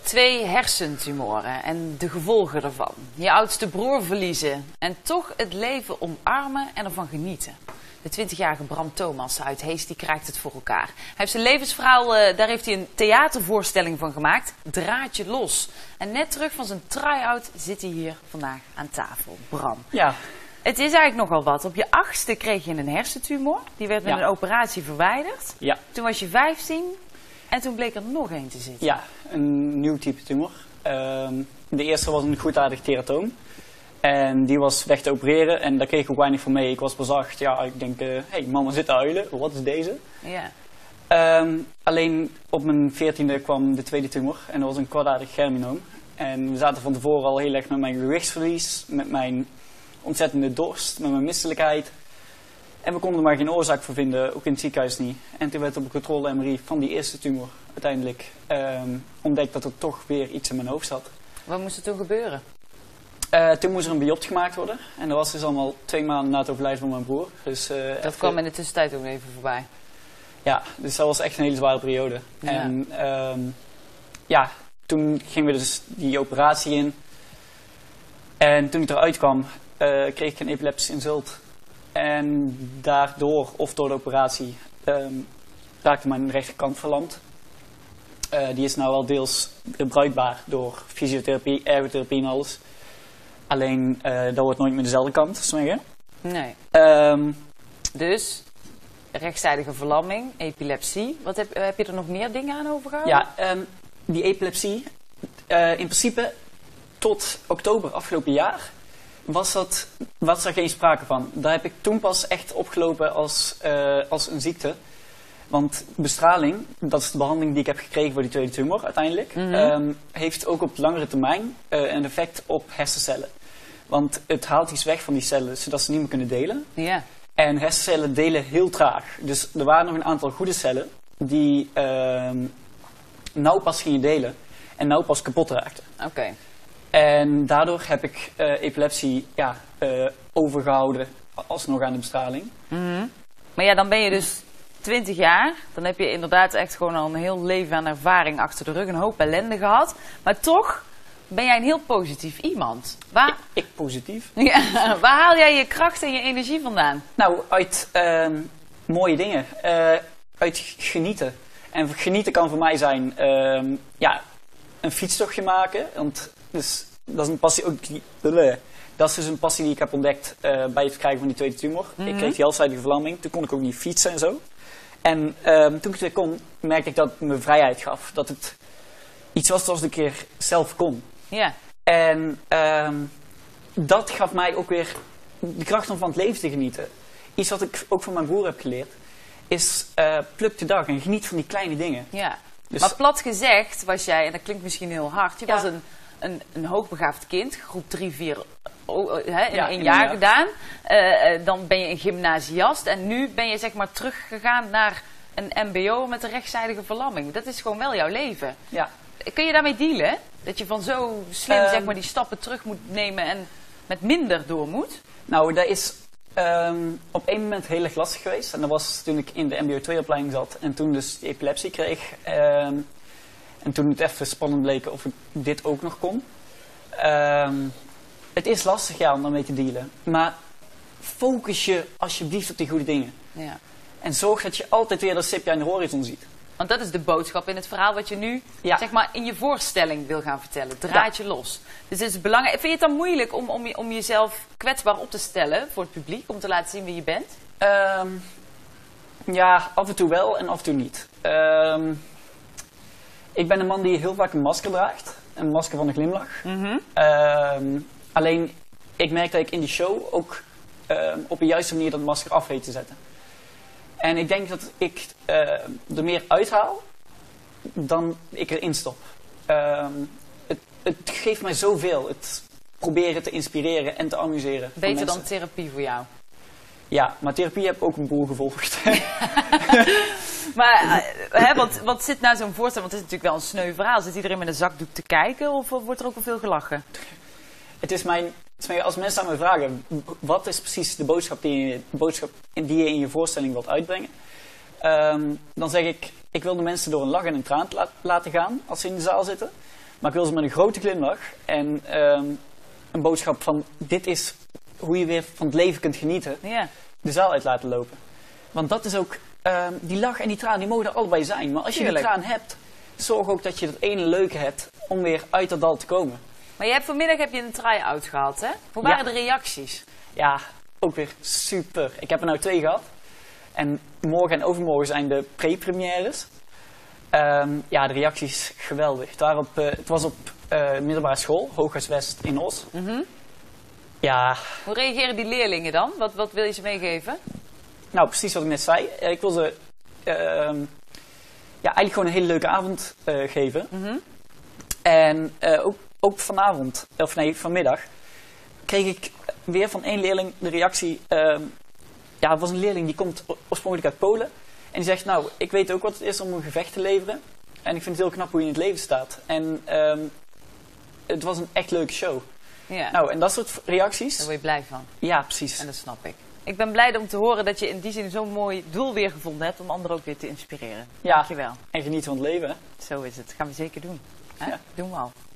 2 hersentumoren en de gevolgen ervan. Je oudste broer verliezen en toch het leven omarmen en ervan genieten. De 20-jarige Bram Thomas uit Hees die krijgt het voor elkaar. Hij heeft zijn levensverhaal, daar heeft hij een theatervoorstelling van gemaakt. Draadje los. En net terug van zijn try-out zit hij hier vandaag aan tafel. Bram. Ja. Het is eigenlijk nogal wat. Op je 8e kreeg je een hersentumor. Die werd met een operatie verwijderd. Ja. Toen was je 15 en toen bleek er nog één te zitten. Ja, een nieuw type tumor. De eerste was een goedaardig teratoom. En die was weg te opereren en daar kreeg ik ook weinig van mee. Ik was pas 8. Ja, ik denk, hey, mama zit te huilen. Wat is deze? Ja. Alleen op mijn 14e kwam de tweede tumor. En dat was een kwaadaardig germinoom. En we zaten van tevoren al heel erg met mijn gewichtsverlies, met mijn ontzettende dorst, met mijn misselijkheid. En we konden er maar geen oorzaak voor vinden, ook in het ziekenhuis niet. En toen werd op een controle-MRI van die eerste tumor uiteindelijk ontdekt dat er toch weer iets in mijn hoofd zat. Wat moest er toen gebeuren? Toen moest er een biopsie gemaakt worden. En dat was dus allemaal 2 maanden na het overlijden van mijn broer. Dus, dat kwam in de tussentijd ook even voorbij. Ja, dus dat was echt een hele zware periode. Ja. En toen gingen we dus die operatie in. En toen ik eruit kwam, kreeg ik een epileptische insult. En daardoor, of door de operatie, raakte mijn rechterkant verlamd. Die is nou wel deels bruikbaar door fysiotherapie, ergotherapie en alles. Alleen, dat wordt nooit meer dezelfde kant, zeggen. Nee. Dus, rechtszijdige verlamming, epilepsie. Wat heb je er nog meer dingen aan overgehouden? Ja, die epilepsie, in principe tot oktober afgelopen jaar was er geen sprake van. Daar heb ik toen pas echt opgelopen als een ziekte. Want bestraling, dat is de behandeling die ik heb gekregen voor die tweede tumor uiteindelijk, heeft ook op langere termijn een effect op hersencellen. Want het haalt iets weg van die cellen, zodat ze niet meer kunnen delen. Ja. En hersencellen delen heel traag. Dus er waren nog een aantal goede cellen die nou pas gingen delen en nou pas kapot raakten. Oké. En daardoor heb ik epilepsie overgehouden alsnog aan de bestraling. Maar ja, dan ben je dus 20 jaar. Dan heb je inderdaad echt gewoon al een heel leven aan ervaring achter de rug. Een hoop ellende gehad. Maar toch ben jij een heel positief iemand. Ik positief? Ja, waar haal jij je kracht en je energie vandaan? Nou, uit mooie dingen. Uit genieten. En genieten kan voor mij zijn een fietstochtje maken. Want dus, dat is een passie ook dat is dus een passie die ik heb ontdekt bij het verkrijgen van die tweede tumor. Ik kreeg die halfzijdige verlamming. Toen kon ik ook niet fietsen en zo. En toen ik het weer kon, merkte ik dat het me vrijheid gaf. Dat het iets was zoals ik een keer zelf kon. Ja. En dat gaf mij ook weer de kracht om van het leven te genieten. Iets wat ik ook van mijn broer heb geleerd, is pluk de dag en geniet van die kleine dingen. Ja. Dus, maar plat gezegd was jij, en dat klinkt misschien heel hard, je was een hoogbegaafd kind, groep 3, 4 in 1 jaar gedaan. Dan ben je een gymnasiast en nu ben je zeg maar teruggegaan naar een mbo met een rechtszijdige verlamming. Dat is gewoon wel jouw leven. Ja. Kun je daarmee dealen? Dat je van zo slim zeg maar die stappen terug moet nemen en met minder door moet? Nou, dat is op één moment heel erg lastig geweest. En dat was toen ik in de mbo 2-opleiding zat en toen dus die epilepsie kreeg. En toen het even spannend bleek of ik dit ook nog kon. Het is lastig, om daarmee te dealen. Maar focus je alsjeblieft op die goede dingen. Ja. En zorg dat je altijd weer dat stipje aan de horizon ziet. Want dat is de boodschap in het verhaal wat je nu zeg maar, in je voorstelling wil gaan vertellen. Draadje los. Dus het is belangrijk. Vind je het dan moeilijk om jezelf kwetsbaar op te stellen voor het publiek? Om te laten zien wie je bent? Ja, af en toe wel en af en toe niet. Ik ben een man die heel vaak een masker draagt. Een masker van een glimlach. Alleen, ik merk dat ik in die show ook op de juiste manier dat masker af weet te zetten. En ik denk dat ik er meer uithaal dan ik erin stop. Het geeft mij zoveel. Het proberen te inspireren en te amuseren. Beter dan therapie voor jou? Ja, maar therapie heb ik ook een boel gevolgd. Maar wat zit nou zo'n voorstel? Want het is natuurlijk wel een sneu verhaal. Zit iedereen met een zakdoek te kijken of wordt er ook al veel gelachen? Het is als mensen aan mij vragen, wat is precies de boodschap die je in je voorstelling wilt uitbrengen? Dan zeg ik wil de mensen door een lach en een traan laten gaan als ze in de zaal zitten. Maar ik wil ze met een grote glimlach en een boodschap van dit is hoe je weer van het leven kunt genieten, de zaal uit laten lopen. Want dat is ook, die lach en die traan, die mogen er allebei zijn. Maar als je die traan hebt, zorg ook dat je dat ene leuke hebt om weer uit dat dal te komen. Maar vanmiddag een try-out gehad, hè? Hoe waren de reacties? Ja, ook weer super. Ik heb er nou 2 gehad. En morgen en overmorgen zijn de pre-premières. Ja, de reacties geweldig. Het was op middelbare school, Hooghuis West in Os. Ja. Hoe reageren die leerlingen dan? Wat wil je ze meegeven? Nou, precies wat ik net zei. Ik wil ze eigenlijk gewoon een hele leuke avond geven. En ook vanavond, of nee, vanmiddag, kreeg ik weer van 1 leerling de reactie. Het was een leerling die komt oorspronkelijk uit Polen. En die zegt, nou, ik weet ook wat het is om een gevecht te leveren. En ik vind het heel knap hoe je in het leven staat. En het was een echt leuke show. Ja. Nou, en dat soort reacties. Daar word je blij van. Ja, precies. En dat snap ik. Ik ben blij om te horen dat je in die zin zo'n mooi doel weer gevonden hebt om anderen ook weer te inspireren. Ja, dankjewel. En genieten van het leven. Zo is het. Dat gaan we zeker doen. Ja. Doen we al.